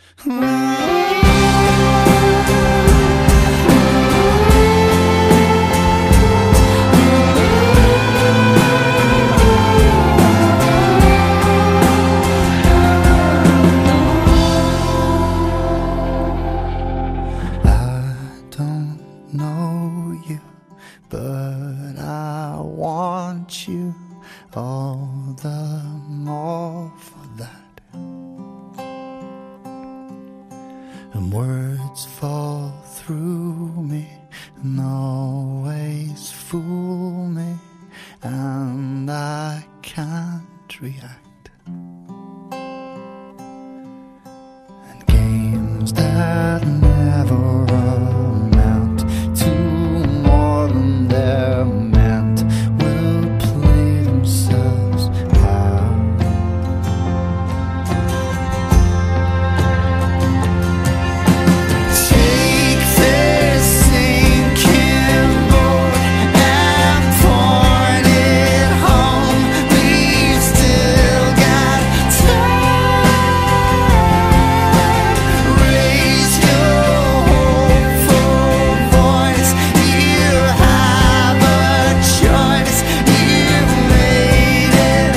Know you, but I want you all the more for that. And words fall through me and always fool me, and I can't react. And games that never amount to more than they're meant will play themselves out. Take this sinking boat and point it home. We've still got time. Raise your hopeful voice. You have a choice. You've made it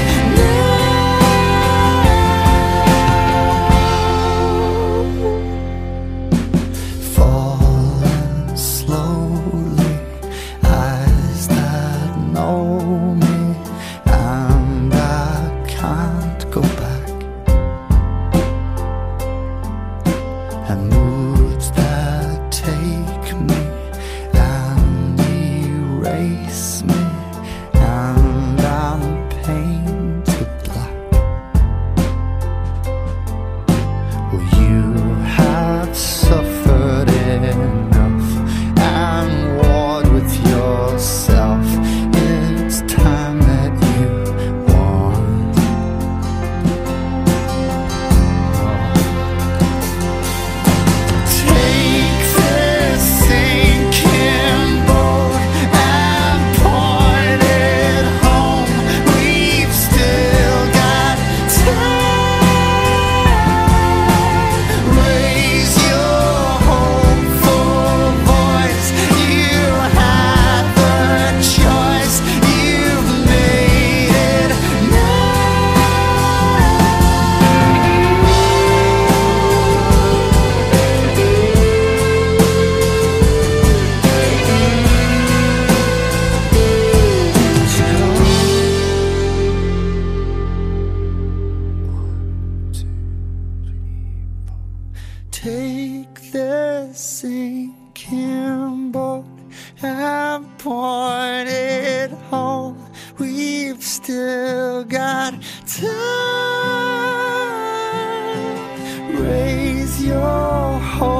now. Falling slowly, eyes that know me, and I can't go back. And moods that take me and erase me, and I'm painted black. Well, you have suffered enough and warred with yourself. It's time that you won. Take this sinking boat and point it home. We've still got time. Raise your hopeful voice. You had the choice. You've made it Take this sinking boat and point it home. We've still got time. Raise your hope.